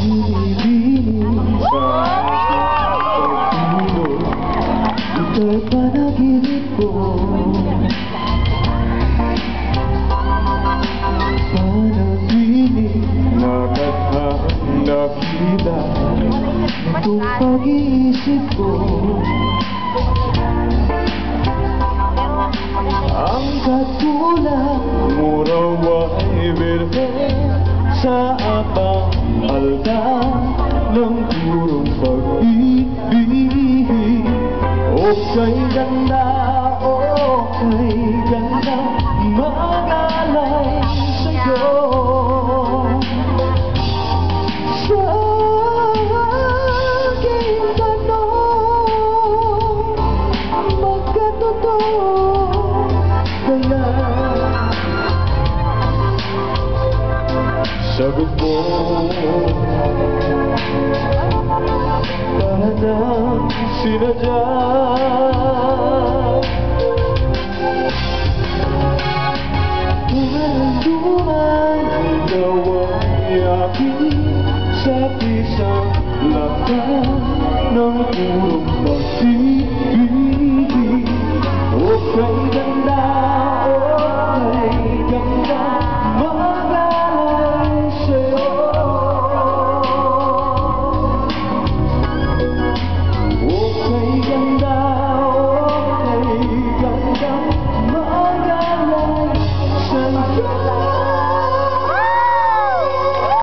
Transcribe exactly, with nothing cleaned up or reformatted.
binibining sa pagtulog. Ito'y panaginip ko. Panaginip na katang nakita itong pag-iisip ko. Ang katulad mo raw ay birhen sa abang altar ng purong pag-ibig. O kay ganda, o kay ganda, mag-alay sa'yo. Sa aking tanong, magkatotoo kaya sagot mo para nang sinadya.